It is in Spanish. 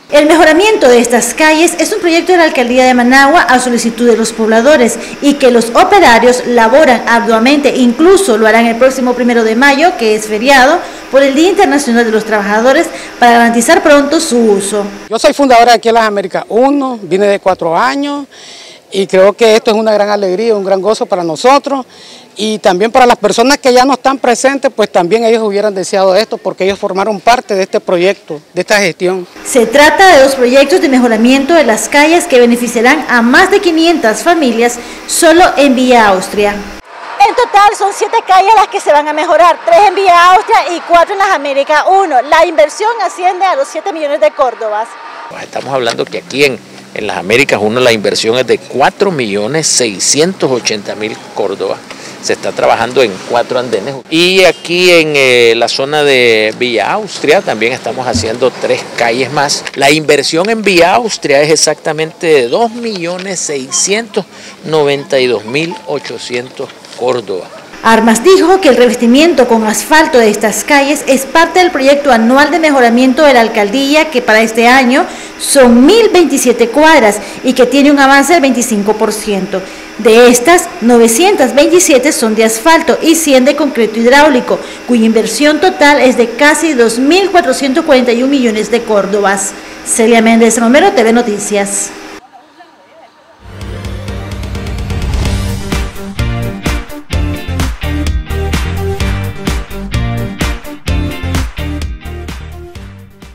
El mejoramiento de estas calles es un proyecto de la Alcaldía de Managua a solicitud de los pobladores y que los operarios laboran arduamente, incluso lo harán el próximo 1 de mayo, que es feriado, por el Día Internacional de los Trabajadores, para garantizar pronto su uso. Yo soy fundadora aquí en Las Américas 1, vine de 4 años y creo que esto es una gran alegría, un gran gozo para nosotros y también para las personas que ya no están presentes, pues también ellos hubieran deseado esto porque ellos formaron parte de este proyecto, de esta gestión. Se trata de 2 proyectos de mejoramiento de las calles que beneficiarán a más de 500 familias solo en Villa Austria. En total son 7 calles las que se van a mejorar, 3 en Villa Austria y 4 en Las Américas 1. La inversión asciende a los 7 millones de córdobas. Estamos hablando que aquí en Las Américas 1 la inversión es de 4.680.000 córdobas. Se está trabajando en 4 andenes. Y aquí en la zona de Villa Austria también estamos haciendo 3 calles más. La inversión en Villa Austria es exactamente de 2.692.800 córdobas. Armas dijo que el revestimiento con asfalto de estas calles es parte del proyecto anual de mejoramiento de la alcaldía, que para este año son 1.027 cuadras y que tiene un avance del 25%. De estas, 927 son de asfalto y 100 de concreto hidráulico, cuya inversión total es de casi 2.441 millones de córdobas. Celia Méndez Romero, TV Noticias.